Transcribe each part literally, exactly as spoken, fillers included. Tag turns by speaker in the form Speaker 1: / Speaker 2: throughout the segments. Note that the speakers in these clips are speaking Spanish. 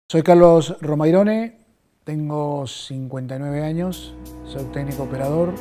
Speaker 1: Soy Carlos Romairone, tengo cincuenta y nueve años, soy técnico operador.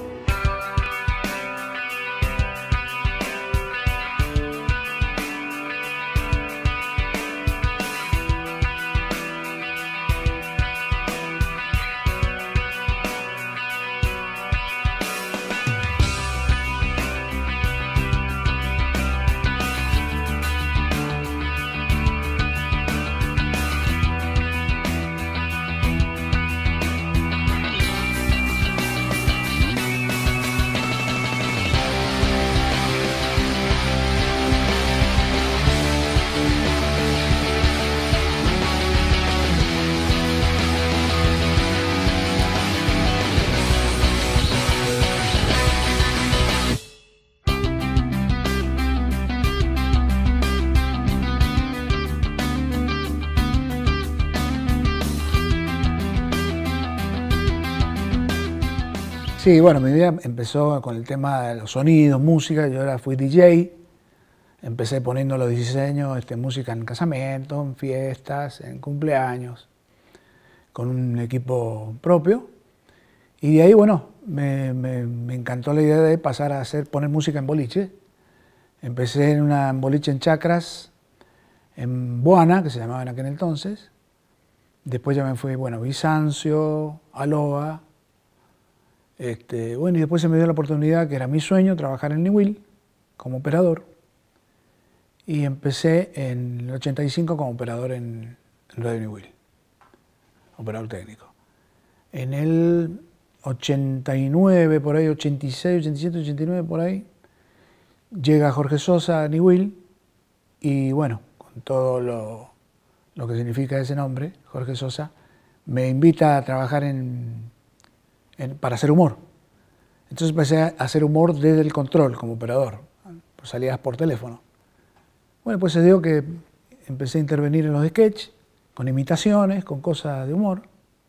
Speaker 1: Sí, bueno, mi vida empezó con el tema de los sonidos, música. Yo ahora fui D J, empecé poniendo a los dieciséis años este, música en casamientos, en fiestas, en cumpleaños, con un equipo propio. Y de ahí, bueno, me, me, me encantó la idea de pasar a hacer, poner música en boliche. Empecé en una en boliche en Chacras, en Boana, que se llamaba en aquel entonces. Después ya me fui, bueno, Bizancio, Aloha. Este, bueno, y después se me dio la oportunidad, que era mi sueño, trabajar en Newell como operador. Y empecé en el ochenta y cinco como operador en, en Radio Newell, operador técnico. En el ochenta y nueve, por ahí, ochenta y seis, ochenta y siete, ochenta y nueve, por ahí, llega Jorge Sosa a Newell y bueno, con todo lo, lo que significa ese nombre, Jorge Sosa, me invita a trabajar en... En, para hacer humor. Entonces empecé a hacer humor desde el control como operador, por salidas por teléfono. Bueno, pues se dio que empecé a intervenir en los sketches, con imitaciones, con cosas de humor.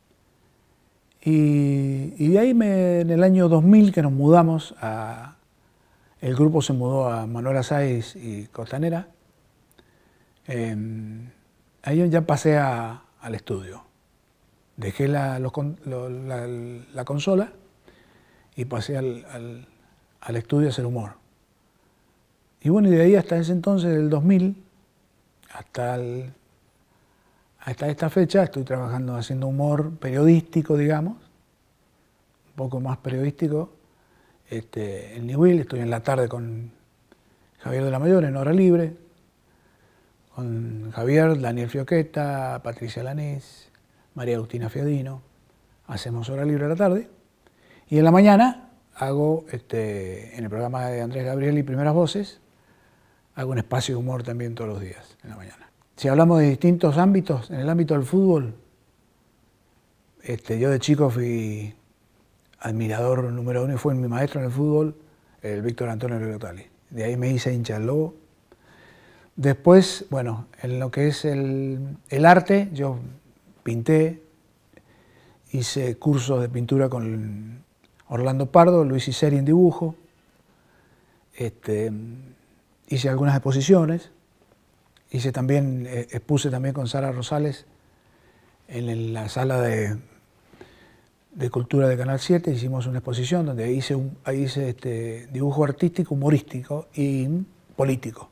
Speaker 1: Y, y de ahí me, en el año dos mil que nos mudamos, a, el grupo se mudó a Manuela Sáenz y Costanera, eh, ahí ya pasé a, al estudio. Dejé la, los, lo, la, la consola y pasé al, al, al estudio a hacer humor. Y bueno, y de ahí hasta ese entonces, del dos mil, hasta, el, hasta esta fecha, estoy trabajando haciendo humor periodístico, digamos, un poco más periodístico, este, en Newell. Estoy en la tarde con Javier de la Mayor, en Hora Libre, con Javier, Daniel Fioqueta, Patricia Lanés, María Agustina Fiadino, hacemos Hora Libre a la tarde, y en la mañana hago, este, en el programa de Andrés Gabriel y Primeras Voces, hago un espacio de humor también todos los días, en la mañana. Si hablamos de distintos ámbitos, en el ámbito del fútbol, este, yo de chico fui admirador número uno y fue mi maestro en el fútbol, el Víctor Antonio Leotali. De ahí me hice hincha del Lobo. Después, bueno, en lo que es el, el arte, yo pinté, hice cursos de pintura con Orlando Pardo, Luis Iseri en dibujo, este, hice algunas exposiciones, hice también, eh, expuse también con Sara Rosales en, en la sala de, de cultura de Canal siete, hicimos una exposición donde hice, un, hice este, dibujo artístico, humorístico y político.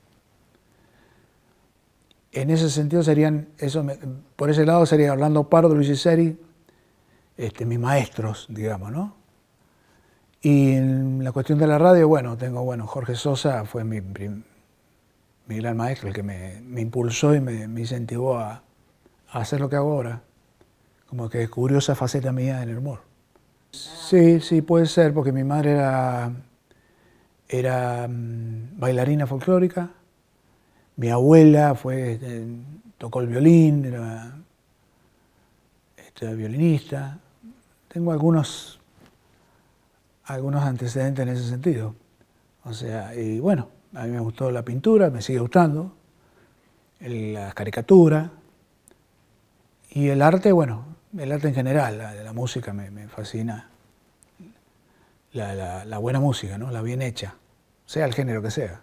Speaker 1: En ese sentido serían, eso me, por ese lado sería Orlando Pardo, Luis Iseri, este, mis maestros, digamos, ¿no? Y en la cuestión de la radio, bueno, tengo, bueno, Jorge Sosa fue mi, mi gran maestro, el que me, me impulsó y me, me incentivó a, a hacer lo que hago ahora. Como que descubrió esa faceta mía en el humor. Sí, sí, puede ser, porque mi madre era, era um, bailarina folclórica. Mi abuela fue, eh, tocó el violín, era este, violinista. Tengo algunos, algunos antecedentes en ese sentido. O sea, y bueno, a mí me gustó la pintura, me sigue gustando, el, la caricatura y el arte, bueno, el arte en general, la, la música me, me fascina. La, la, la buena música, ¿no? La bien hecha, sea el género que sea.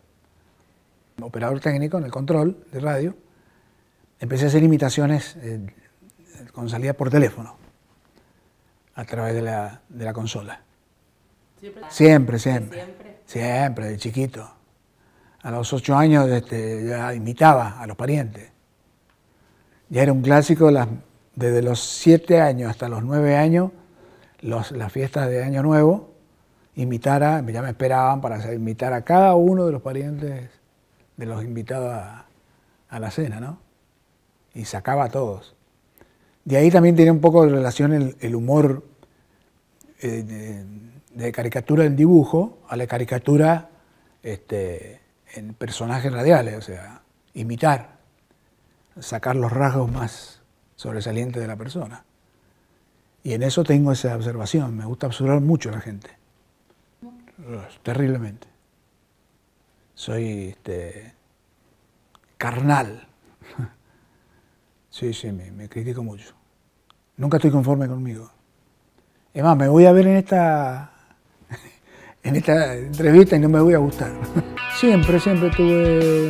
Speaker 1: Operador técnico en el control de radio, empecé a hacer imitaciones eh, con salida por teléfono, a través de la, de la consola. Siempre, siempre. Siempre, siempre, de chiquito. A los ocho años este, ya imitaba a los parientes. Ya era un clásico, las, desde los siete años hasta los nueve años, los, las fiestas de Año Nuevo, imitar a, ya me esperaban para imitar a cada uno de los parientes de los invitados a, a la cena, ¿no? Y sacaba a todos. De ahí también tiene un poco de relación el, el humor eh, de, de caricatura del dibujo a la caricatura este, en personajes radiales, o sea, imitar, sacar los rasgos más sobresalientes de la persona. Y en eso tengo esa observación, me gusta observar mucho a la gente, terriblemente. Soy este, carnal. Sí, sí, me, me critico mucho. Nunca estoy conforme conmigo. Es más, me voy a ver en esta, en esta entrevista y no me voy a gustar. Siempre, siempre tuve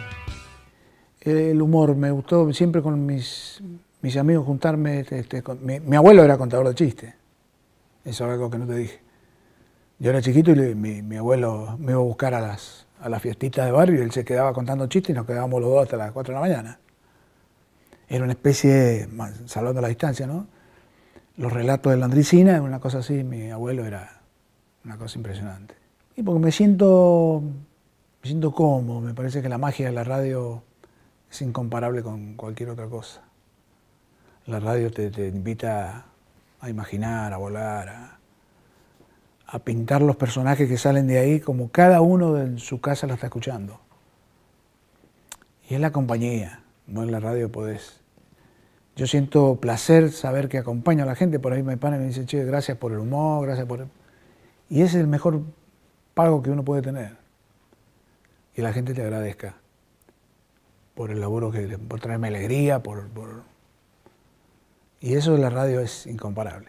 Speaker 1: el humor, me gustó siempre con mis, mis amigos juntarme. Este, con, mi, mi abuelo era contador de chistes, eso es algo que no te dije. Yo era chiquito y le, mi, mi abuelo me iba a buscar a las, a las fiestitas de barrio y él se quedaba contando chistes y nos quedábamos los dos hasta las cuatro de la mañana. Era una especie, salvando la distancia, ¿no? Los relatos de la Landricina, una cosa así, mi abuelo era una cosa impresionante. Y porque me siento, me siento cómodo, me parece que la magia de la radio es incomparable con cualquier otra cosa. La radio te, te invita a imaginar, a volar, a, a pintar los personajes que salen de ahí como cada uno en su casa lo está escuchando. Y es la compañía, no en la radio podés. Yo siento placer saber que acompaño a la gente, por ahí me paran y me dicen, che, gracias por el humor, gracias por... El... Y ese es el mejor pago que uno puede tener. Que la gente te agradezca por el laburo, que, por traerme alegría, por, por... Y eso de la radio es incomparable.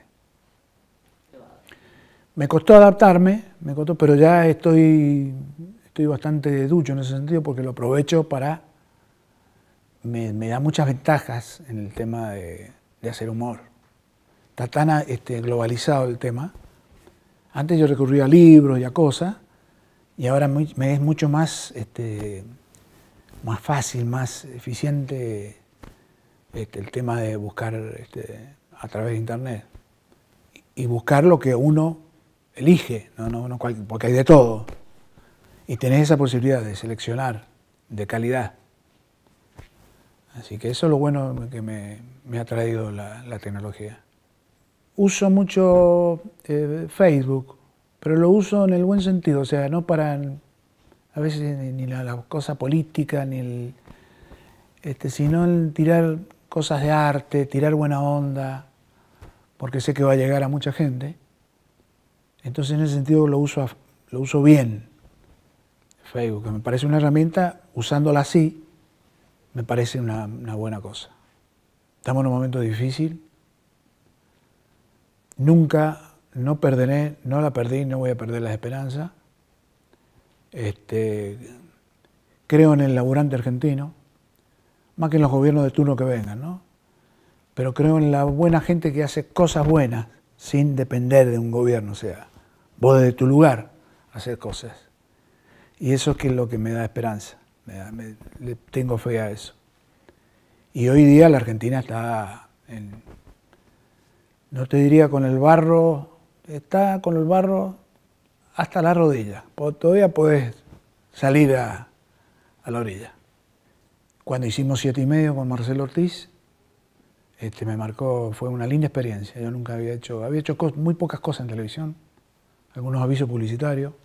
Speaker 1: Me costó adaptarme, me costó, pero ya estoy, estoy bastante ducho en ese sentido porque lo aprovecho para... Me, me da muchas ventajas en el tema de, de hacer humor. Está tan este, globalizado el tema. Antes yo recurría a libros y a cosas, y ahora muy, me es mucho más, este, más fácil, más eficiente este, el tema de buscar este, a través de internet. Y buscar lo que uno elige, no, no, no, porque hay de todo. Y tenés esa posibilidad de seleccionar de calidad. Así que eso es lo bueno que me, me ha traído la, la tecnología. Uso mucho eh, Facebook, pero lo uso en el buen sentido, o sea, no para a veces ni, ni la, la cosa política, ni el, este, sino el tirar cosas de arte, tirar buena onda, porque sé que va a llegar a mucha gente. Entonces en ese sentido lo uso, lo uso bien, Facebook, que me parece una herramienta, usándola así, me parece una, una buena cosa. Estamos en un momento difícil. Nunca, no perderé, no la perdí, no voy a perder la esperanza. Este, creo en el laburante argentino, más que en los gobiernos de turno que vengan, ¿no? Pero creo en la buena gente que hace cosas buenas sin depender de un gobierno, o sea, vos desde tu lugar hacer cosas. Y eso es que es lo que me da esperanza. Me, me, le tengo fe a eso. Y hoy día la Argentina está, en, no te diría con el barro, está con el barro hasta la rodilla. Todavía podés salir a, a la orilla. Cuando hicimos Siete y Medio con Marcelo Ortiz, este, me marcó, fue una linda experiencia. Yo nunca había hecho, había hecho cos, muy pocas cosas en televisión, algunos avisos publicitarios.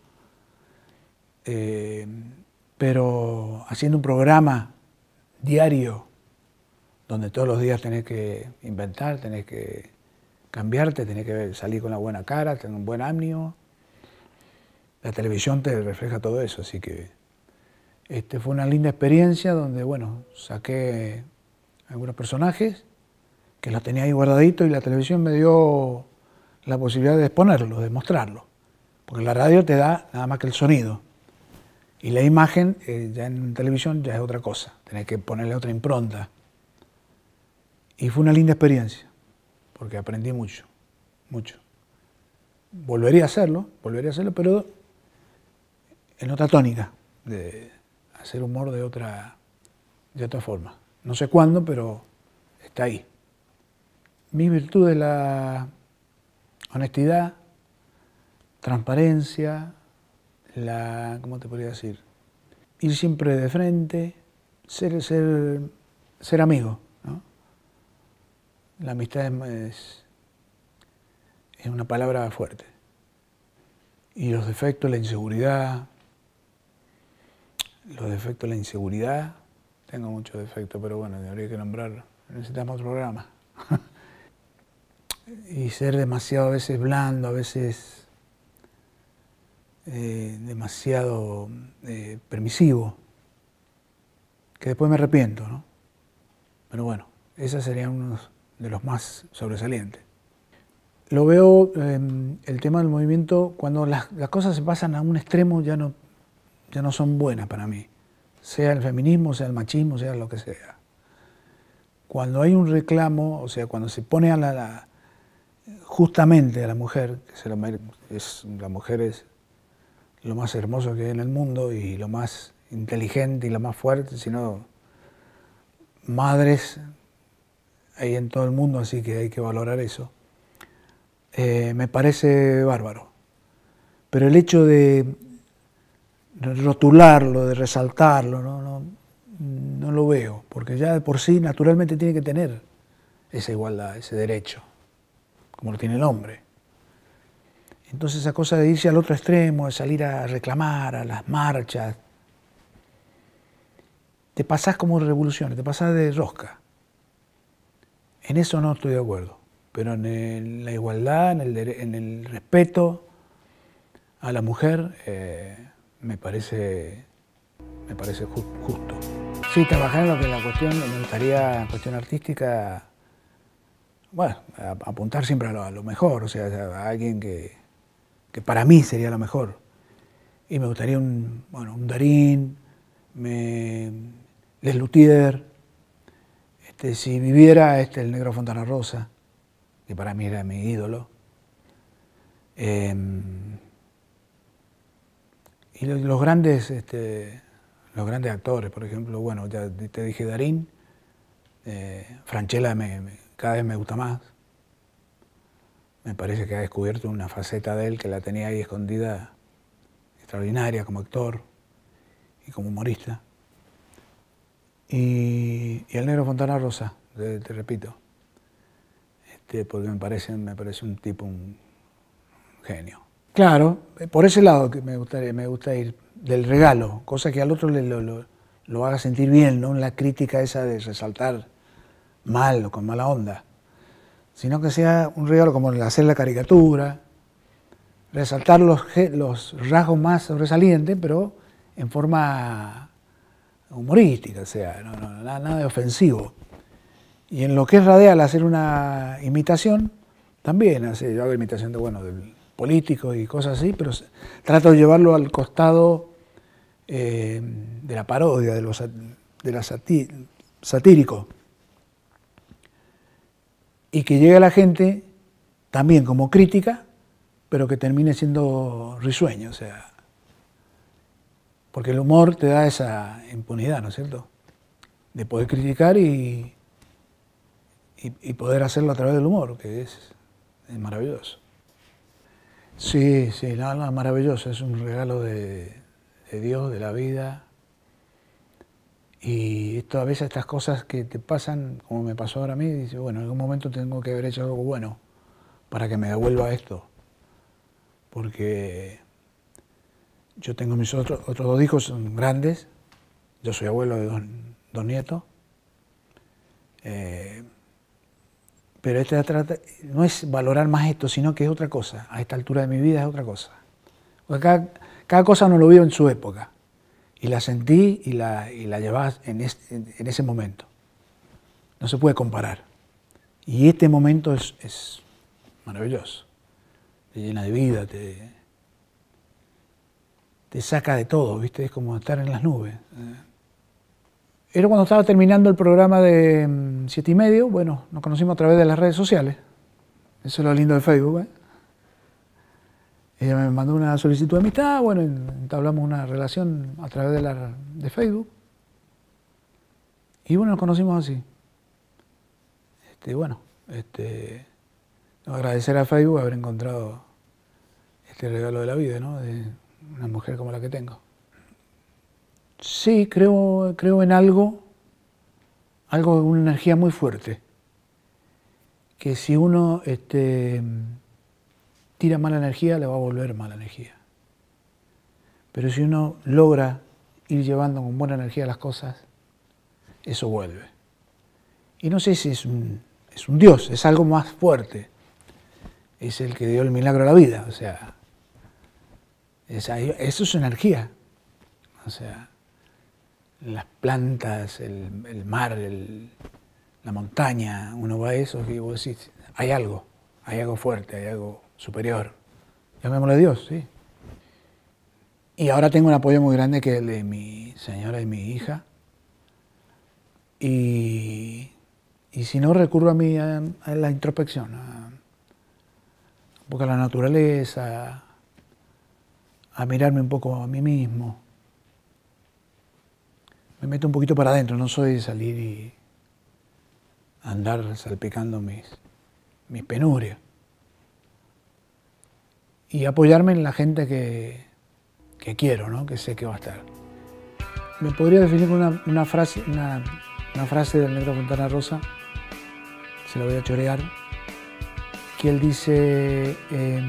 Speaker 1: Eh, pero haciendo un programa diario, donde todos los días tenés que inventar, tenés que cambiarte, tenés que salir con la buena cara, tener un buen ánimo. La televisión te refleja todo eso, así que este, fue una linda experiencia donde, bueno, saqué algunos personajes que los tenía ahí guardaditos y la televisión me dio la posibilidad de exponerlos, de mostrarlos. Porque la radio te da nada más que el sonido. Y la imagen, eh, ya en televisión, ya es otra cosa. Tenés que ponerle otra impronta. Y fue una linda experiencia, porque aprendí mucho, mucho. Volvería a hacerlo, volvería a hacerlo, pero en otra tónica, de hacer humor de otra, de otra forma. No sé cuándo, pero está ahí. Mi virtud es la honestidad, transparencia, la, ¿cómo te podría decir? Ir siempre de frente, ser, ser, ser amigo, ¿no? La amistad es, es una palabra fuerte. Y los defectos, la inseguridad, los defectos, la inseguridad, tengo muchos defectos, pero bueno, habría que nombrar, necesitamos otro programa. Y ser demasiado a veces blando, a veces eh, demasiado eh, permisivo, que después me arrepiento, ¿no? Pero bueno, esos serían unos de los más sobresalientes. Lo veo, eh, el tema del movimiento, cuando las, las cosas se pasan a un extremo ya no, ya no son buenas para mí, sea el feminismo, sea el machismo, sea lo que sea. Cuando hay un reclamo, o sea, cuando se pone a la, la justamente a la mujer, que se la, es, la mujer es lo más hermoso que hay en el mundo y lo más inteligente y lo más fuerte, sino madres hay en todo el mundo, así que hay que valorar eso. Eh, me parece bárbaro. Pero el hecho de rotularlo, de resaltarlo, no, no, no lo veo, porque ya de por sí naturalmente tiene que tener esa igualdad, ese derecho, como lo tiene el hombre. Entonces esa cosa de irse al otro extremo, de salir a reclamar, a las marchas, te pasás como revoluciones, te pasás de rosca. En eso no estoy de acuerdo, pero en el, la igualdad, en el, en el respeto a la mujer, eh, me parece, me parece ju justo. Sí, trabajar en lo que es la cuestión, me gustaría, en cuestión artística, bueno, a, apuntar siempre a lo, a lo mejor, o sea, a alguien que, que para mí sería lo mejor. Y me gustaría un, bueno, un Darín, me, Les Luthier, este, si viviera este, el Negro Fontana Rosa, que para mí era mi ídolo. Eh, y los, los grandes, este, los grandes actores, por ejemplo, bueno, ya te dije Darín, eh, Francella me, me, cada vez me gusta más. Me parece que ha descubierto una faceta de él que la tenía ahí escondida, extraordinaria como actor y como humorista. Y, y el Negro Fontana Rosa, te, te repito, este, porque me parece, me parece un tipo, un genio. Claro, por ese lado que me gustaría, me gusta ir, del regalo, cosa que al otro le, lo, lo, lo haga sentir bien, no la crítica esa de resaltar mal o con mala onda, sino que sea un regalo como el hacer la caricatura, resaltar los, los rasgos más sobresalientes, pero en forma humorística, o sea, no, no, nada, nada de ofensivo. Y en lo que es radial, hacer una imitación, también, así, yo hago imitación de, bueno, del político y cosas así, pero trato de llevarlo al costado eh, de la parodia, de, los, de la satí, satírico. Y que llegue a la gente también como crítica, pero que termine siendo risueño, o sea, porque el humor te da esa impunidad, ¿no es cierto? De poder criticar y, y, y poder hacerlo a través del humor, que es, es maravilloso. Sí, sí, no, no, maravilloso, es un regalo de, de Dios, de la vida. Y esto, a veces estas cosas que te pasan, como me pasó ahora a mí, dice, bueno, en algún momento tengo que haber hecho algo bueno para que me devuelva esto. Porque yo tengo mis otros, otros dos hijos, son grandes, yo soy abuelo de dos, dos nietos, eh, pero este trata, no es valorar más esto, sino que es otra cosa, a esta altura de mi vida es otra cosa. Porque cada, cada cosa uno lo vio en su época, y la sentí y la, y la llevas en, este, en ese momento. No se puede comparar. Y este momento es, es maravilloso, te llena de vida, te... te saca de todo, ¿viste? Es como estar en las nubes. Era cuando estaba terminando el programa de um, Siete y Medio. Bueno, nos conocimos a través de las redes sociales. Eso es lo lindo de Facebook, ¿eh? Ella me mandó una solicitud de amistad, bueno, entablamos una relación a través de, la, de Facebook. Y bueno, nos conocimos así. Este, bueno, este, tengo que agradecer a Facebook haber encontrado este regalo de la vida, ¿no? De una mujer como la que tengo. Sí, creo, creo en algo, algo, una energía muy fuerte. Que si uno este, tira mala energía, le va a volver mala energía. Pero si uno logra ir llevando con buena energía las cosas, eso vuelve. Y no sé si es un, es un Dios, es algo más fuerte. Es el que dio el milagro a la vida, o sea, es, eso es energía. O sea, las plantas, el, el mar, el, la montaña, uno va a eso y vos decís, hay algo, hay algo fuerte, hay algo superior. Llamémosle Dios, sí. Y ahora tengo un apoyo muy grande que es el de mi señora y mi hija. Y, y si no, recurro a, mí, a, a la introspección, a, un poco a la naturaleza, a mirarme un poco a mí mismo. Me meto un poquito para adentro, no soy de salir y andar salpicando mis, mis penurias. Y apoyarme en la gente que, que quiero, ¿no? Que sé que va a estar. Me podría definir con una, una, frase, una, una frase del Negro Fontana Rosa, se la voy a chorear, que él dice, eh,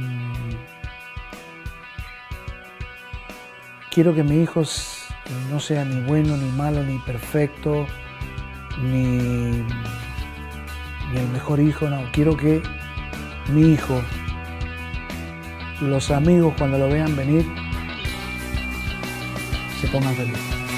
Speaker 1: quiero que mi hijo no sea ni bueno, ni malo, ni perfecto, ni, ni el mejor hijo, no. Quiero que mi hijo, los amigos cuando lo vean venir, se pongan felices.